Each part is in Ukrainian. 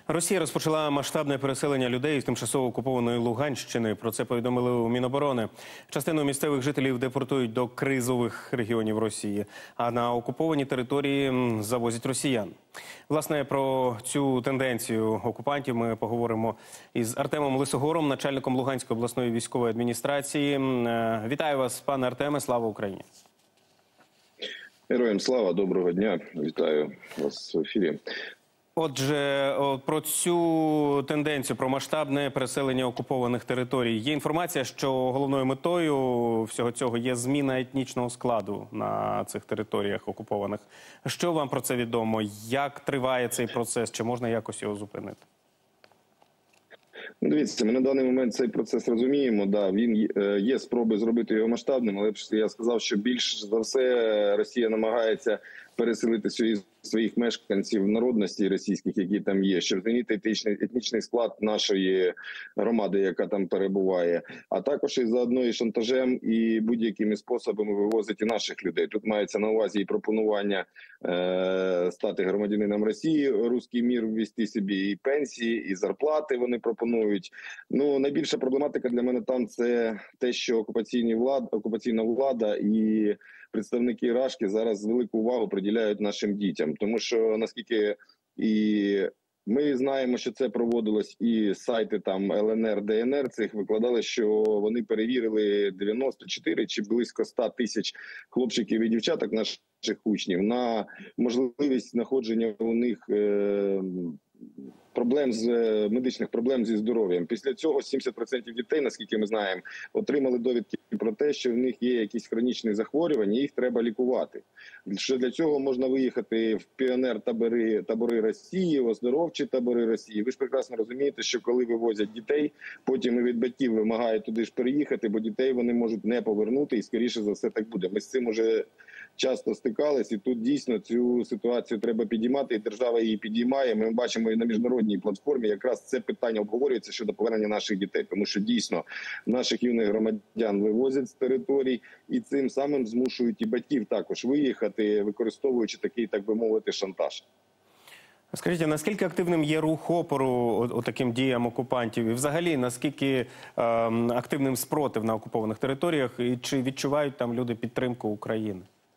Росія розпочала масштабне переселення людей з тимчасово окупованої Луганщини. Про це повідомили у Міноборони. Частину місцевих жителів депортують до кризових регіонів Росії, а на окуповані території завозять росіян. Власне, про цю тенденцію окупантів ми поговоримо із Артемом Лисогором, начальником Луганської обласної військової адміністрації. Вітаю вас, пане Артеме, слава Україні! Героям слава, доброго дня, вітаю вас в ефірі. Отже, про цю тенденцію, про масштабне переселення окупованих територій. Є інформація, що головною метою всього цього є зміна етнічного складу на цих територіях окупованих. Що вам про це відомо? Як триває цей процес? Чи можна якось його зупинити? Дивіться, ми на даний момент цей процес розуміємо. Да, він є спроби зробити його масштабним, але я сказав, що більш за все Росія намагається переселити своїх мешканців народності російських, які там є, щоб змінити етнічний склад нашої громади, яка там перебуває, а також і заодно і шантажем, і будь-якими способами вивозить і наших людей. Тут мається на увазі і пропонування стати громадянином Росії, руський мір ввести собі, і пенсії, і зарплати вони пропонують. Ну, найбільша проблематика для мене там – це те, що окупаційна влада і представники Рашки зараз велику увагу приділяють нашим дітям. Тому що, наскільки і ми знаємо, що це проводилось, і сайти там ЛНР, ДНР цих викладали, що вони перевірили 94 чи близько 100 тисяч хлопчиків і дівчаток наших учнів на можливість знаходження у них медичних проблем зі здоров'ям. Після цього 70% дітей, наскільки ми знаємо, отримали довідки про те, що в них є якісь хронічні захворювання, їх треба лікувати. Що для цього можна виїхати в піонер-табори Росії, в оздоровчі табори Росії. Ви ж прекрасно розумієте, що коли вивозять дітей, потім і від батьків вимагають туди ж переїхати, бо дітей вони можуть не повернути, і скоріше за все так буде. Ми з цим уже часто стикались, і тут дійсно цю ситуацію треба підіймати, і держава її підіймає. Ми бачимо і на міжнародній платформі якраз це питання обговорюється щодо повернення наших дітей, тому що дійсно наших юних громадян вивозять з територій і цим самим змушують і батьків також виїхати, використовуючи такий, так би мовити, шантаж. Скажіть, наскільки активним є рух опору таким діям окупантів? І взагалі, наскільки активним спротив на окупованих територіях? І чи відчувають там люди підтримку України?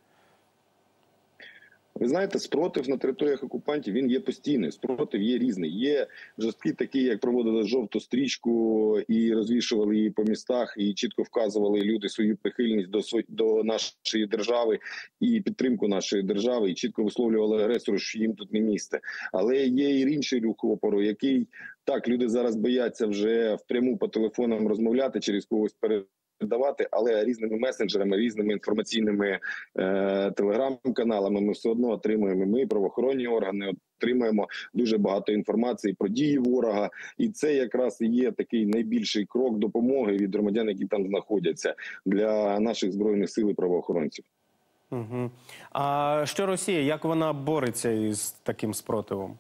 Ви знаєте, спротив на територіях окупантів, він є постійний, спротив є різний. Є жорсткі такі, як проводили жовту стрічку і розвішували її по містах, і чітко вказували люди свою прихильність до нашої держави і підтримку нашої держави, і чітко висловлювали агресору, що їм тут не місце. Але є і інший рух опору, який, так, люди зараз бояться вже впряму по телефонам розмовляти, через когось передавати, але різними месенджерами, різними інформаційними телеграм-каналами ми все одно отримуємо, ми, правоохоронні органи, отримуємо дуже багато інформації про дії ворога. І це якраз і є такий найбільший крок допомоги від громадян, які там знаходяться, для наших Збройних сил і правоохоронців. Угу. А що Росія, як вона бореться із таким спротивом?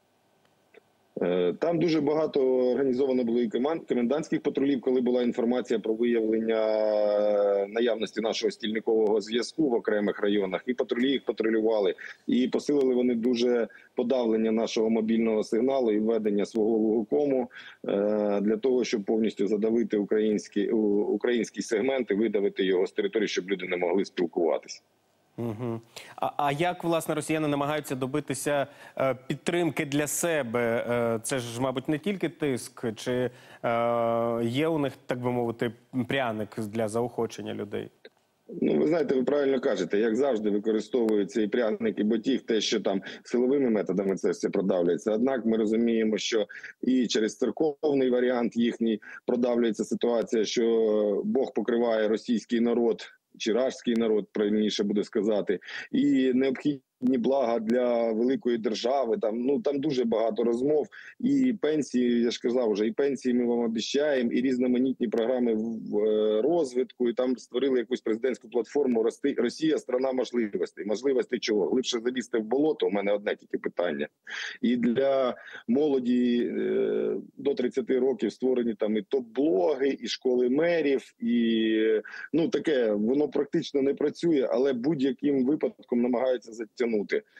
Там дуже багато організовано було і комендантських патрулів, коли була інформація про виявлення наявності нашого стільникового зв'язку в окремих районах. І патрулі їх патрулювали. І посилили вони дуже подавлення нашого мобільного сигналу і введення свого лугокому для того, щоб повністю задавити український сегмент і видавити його з території, щоб люди не могли спілкуватися. Угу. А як, власне, росіяни намагаються добитися підтримки для себе? Це ж, мабуть, не тільки тиск, чи є у них, так би мовити, пряник для заохочення людей? Ну, ви знаєте, ви правильно кажете, як завжди використовуються і пряники, і ботіг, те, що там силовими методами це все продавлюється. Однак ми розуміємо, що і через церковний варіант їхній продавлюється ситуація, що Бог покриває російський народ, чи рашський народ, правильніше буде сказати, і необхідні блага для великої держави. Там дуже багато розмов. І пенсії, я ж казав вже, і пенсії ми вам обіцяємо, і різноманітні програми в розвитку, і там створили якусь президентську платформу «Росія – страна можливостей». Можливостей чого? Глибше залізти в болото, у мене одне тільки питання. І для молоді до 30 років створені там і топ-блоги, і школи мерів, і таке, воно практично не працює, але будь-яким випадком намагаються затягнути.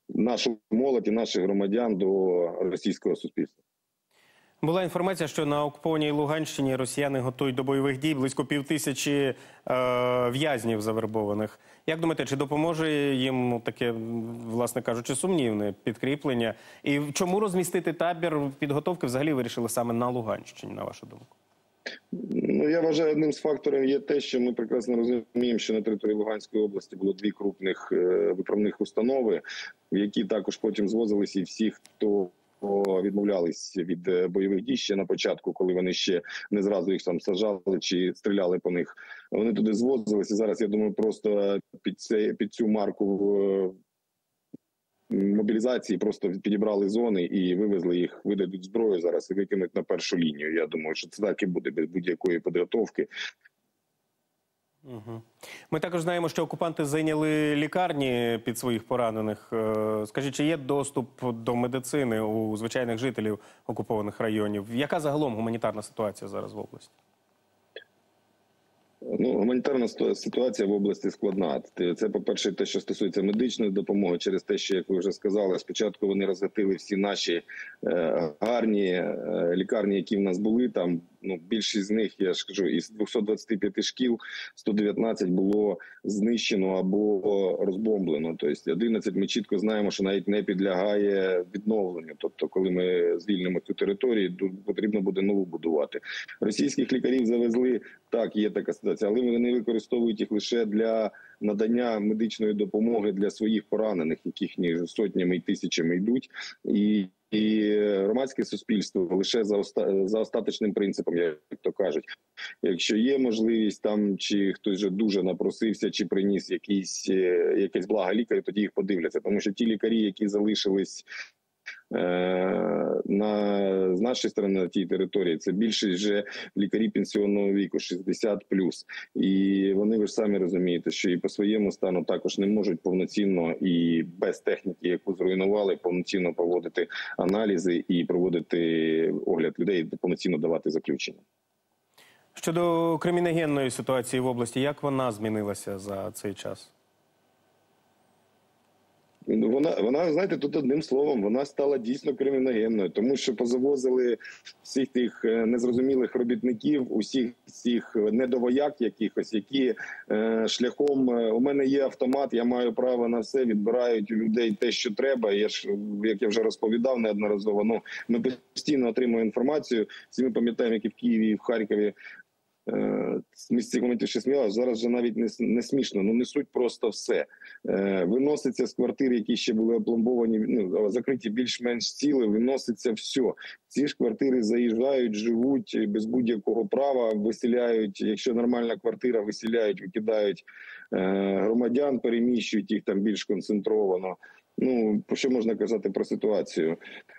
нашу молодь і наших громадян до російського суспільства. Була інформація, що на окупованій Луганщині росіяни готують до бойових дій близько 5000 в'язнів завербованих. Як думаєте, чи допоможе їм таке, власне кажучи, сумнівне підкріплення? І чому розмістити табір підготовки взагалі вирішили саме на Луганщині, на вашу думку? Ну, я вважаю, одним з факторів є те, що ми прекрасно розуміємо, що на території Луганської області було 2 крупних виправних установи, в які також потім звозилися і всі, хто відмовлялись від бойових дій ще на початку, коли вони ще не зразу їх там саджали чи стріляли по них. Вони туди звозилися. Зараз, я думаю, просто під цю марку мобілізації просто підібрали зони і вивезли їх, видадуть зброю зараз і викинуть на першу лінію. Я думаю, що це так і буде, без будь-якої підготовки. Угу. Ми також знаємо, що окупанти зайняли лікарні під своїх поранених. Скажіть, чи є доступ до медицини у звичайних жителів окупованих районів? Яка загалом гуманітарна ситуація зараз в області? Ну, гуманітарна ситуація в області складна. Це, по-перше, те, що стосується медичної допомоги, через те, що, як ви вже сказали, спочатку вони розгатили всі наші гарні лікарні, які в нас були. Там, ну, більшість з них, я ж кажу, із 225 шкіл 119 було знищено або розбомблено. Тобто 11 ми чітко знаємо, що навіть не підлягає відновленню. Тобто, коли ми звільнимо цю територію, потрібно буде нову будувати. Російських лікарів завезли, так, є така ситуація, але вони використовують їх лише для надання медичної допомоги для своїх поранених, яких сотнями і тисячами йдуть. І громадське суспільство лише за остаточним принципом, як то кажуть. Якщо є можливість там, чи хтось вже дуже напросився, чи приніс якесь благо лікарю, тоді їх подивляться. Тому що ті лікарі, які залишились з нашої сторони на тій території, це більшість вже лікарі пенсіонного віку, 60+. І вони, ви ж самі розумієте, що і по своєму стану також не можуть повноцінно і без техніки, яку зруйнували, повноцінно проводити аналізи і проводити огляд людей, повноцінно давати заключення. Щодо криміногенної ситуації в області, як вона змінилася за цей час? Вона, знаєте, тут одним словом, вона стала дійсно криміногенною, тому що позавозили всіх тих незрозумілих робітників, усіх цих недовояк якихось, які шляхом, у мене є автомат, я маю право на все, відбирають у людей те, що треба. Як я вже розповідав неодноразово, ну, ми постійно отримуємо інформацію, всі ми пам'ятаємо, як і в Києві, і в Харкові, з місцевих моментів ще сміялися, зараз вже навіть не смішно, ну несуть просто все. Виноситься з квартир, які ще були опломбовані, ну, закриті більш-менш ціли, виноситься все. Ці ж квартири заїжджають, живуть без будь-якого права, виселяють, якщо нормальна квартира, виселяють, викидають громадян, переміщують їх там більш концентровано. Ну, про що можна казати про ситуацію?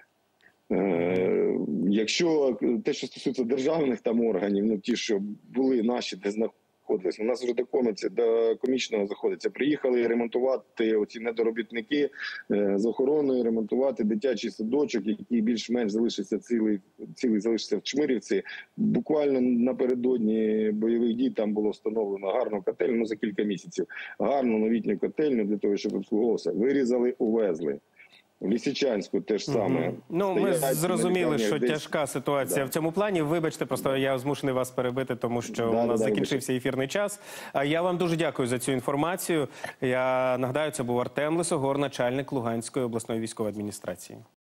Якщо те, що стосується державних там органів, ну ті, що були наші, де знаходились, у нас вже до комічного заходиться. Приїхали ремонтувати оці недоробітники з охороною, ремонтувати дитячий садочок, який більш-менш залишився цілий залишився в Чмирівці. Буквально напередодні бойових дій там було встановлено гарну котельню, ну за кілька місяців, гарну новітню котельню для того, щоб обслуговувався. Вирізали, увезли. В Лисичанську теж саме. Ну, ми зрозуміли, що тяжка ситуація в цьому плані. Вибачте, просто я змушений вас перебити, тому що у нас закінчився ефірний час. Я вам дуже дякую за цю інформацію. Я нагадаю, це був Артем Лисогор, начальник Луганської обласної військової адміністрації.